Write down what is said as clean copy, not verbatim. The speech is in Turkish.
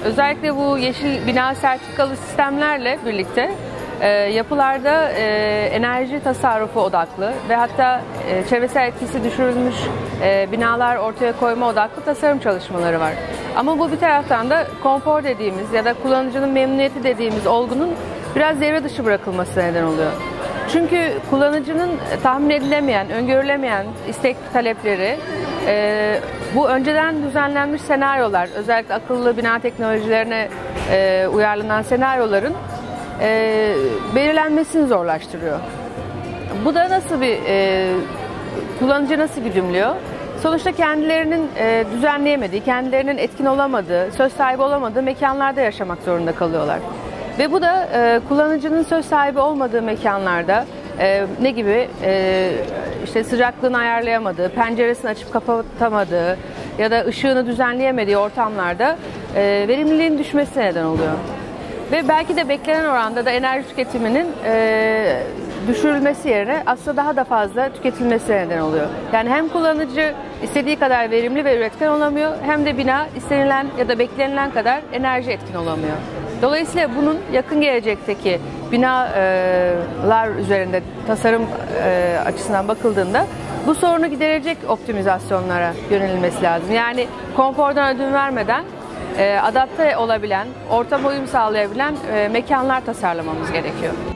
Özellikle bu yeşil bina sertifikalı sistemlerle birlikte yapılarda enerji tasarrufu odaklı ve hatta çevresel etkisi düşürülmüş binalar ortaya koyma odaklı tasarım çalışmaları var. Ama bu bir taraftan da konfor dediğimiz ya da kullanıcının memnuniyeti dediğimiz olgunun biraz devre dışı bırakılması neden oluyor. Çünkü kullanıcının tahmin edilemeyen, öngörülemeyen istek talepleri bu önceden düzenlenmiş senaryolar, özellikle akıllı bina teknolojilerine uyarlanan senaryoların belirlenmesini zorlaştırıyor. Bu da nasıl bir kullanıcı nasıl güdümlüyor? Sonuçta kendilerinin düzenleyemediği, kendilerinin etkin olamadığı, söz sahibi olamadığı mekanlarda yaşamak zorunda kalıyorlar. Ve bu da kullanıcının söz sahibi olmadığı mekanlarda ne gibi işte sıcaklığını ayarlayamadığı, penceresini açıp kapatamadığı ya da ışığını düzenleyemediği ortamlarda verimliliğin düşmesine neden oluyor. Ve belki de beklenen oranda da enerji tüketiminin düşürülmesi yerine aslında daha da fazla tüketilmesine neden oluyor. Yani hem kullanıcı istediği kadar verimli ve üretken olamıyor, hem de bina istenilen ya da beklenilen kadar enerji etkin olamıyor. Dolayısıyla bunun yakın gelecekteki binalar üzerinde tasarım açısından bakıldığında bu sorunu giderecek optimizasyonlara yönelilmesi lazım. Yani konfordan ödün vermeden adapte olabilen, ortama uyum sağlayabilen mekanlar tasarlamamız gerekiyor.